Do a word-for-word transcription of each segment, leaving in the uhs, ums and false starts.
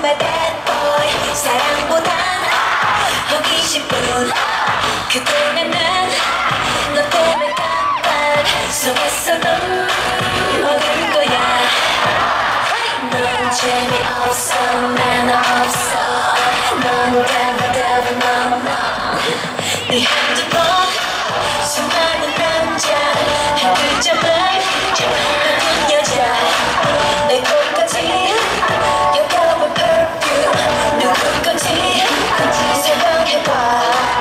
제발 bad boy 사랑보단 호기심뿐 그때는 난너 때문에 깜빡 속에서 넌 먹은 거야 넌 재미없어 난 없어 넌 devil devil no no 네 핸드폰 수많은 남자 한 글자만 모든 여자 내 꽃까지 여겨본 perfume 누구 건지 설명해봐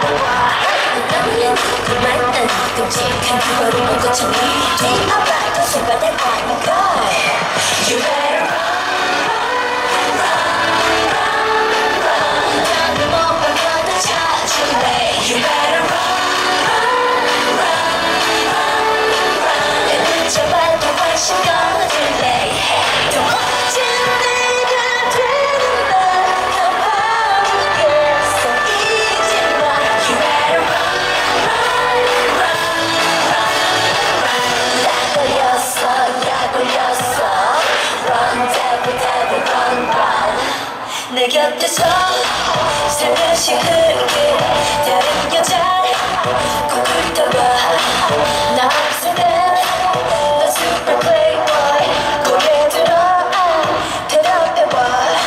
너는 그만 난 끔찍한 그거를 본 것처럼 뒤아봐도 손바닥 아닌걸 You better run, run, run, run 나는 못 박혀도 찾을래 You better run, run, run, run 내 붙잡아도 훨씬 거들래 또 멋진 내가 되는 날 깜빡이겠어 이제 봐 You better run, run, run, run 약 걸렸어 약 걸렸어 Run devil devil run run 내 곁에서 살며시 흐르게 다른 여자 꼭 훑어봐 나 없으면 넌 super playboy 고개 들어 대답해봐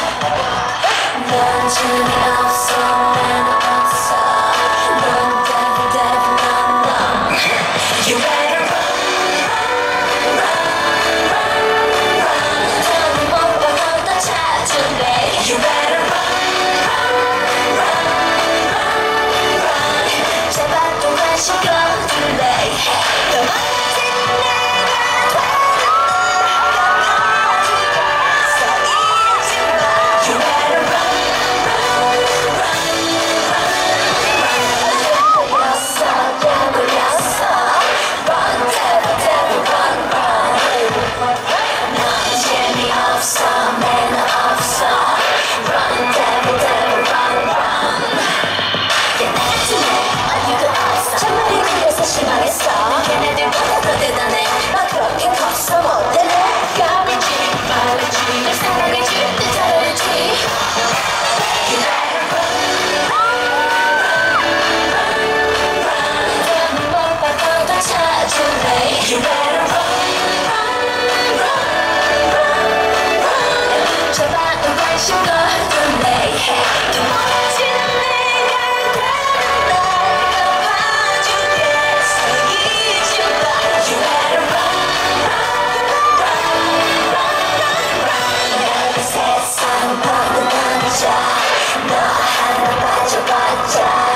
넌 재미없어 난 없어 넌 devil devil no no You better run, run, run, run 더는 못 박아도 찾을래 You better run, run, run, run 잡아도 관심 거둘래 더 멋진 내가 되는 날 깜빡이겠어 잊지 마 You better run, run, run, run, run 약 걸렸어 약 걸렸어 Run devil devil run run 넌 재미없어 매너 없어 Run devil devil run run 내 같으면 어디가 없어 정말이 그래서 심하겠어 걔네들보다 더 대단해 막 그렇게 컸어 못해 까불지 말랬지 널 사랑해줄 때 잘했지 You better run, run, run, run 더는 못 박아도 찾을래 You better run, run, run, run 잡아도 관심 거둘래 더 멋진 내가 되는 날 갚아주겠어 잊지 마 You better run, run, run, run 여기 세상 모든 남자 너 하나 빠져봤자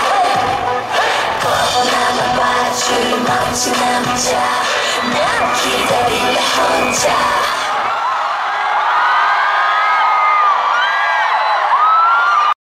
뻔뻔하면 봐줄 멋진 남자 난 기다릴래 혼자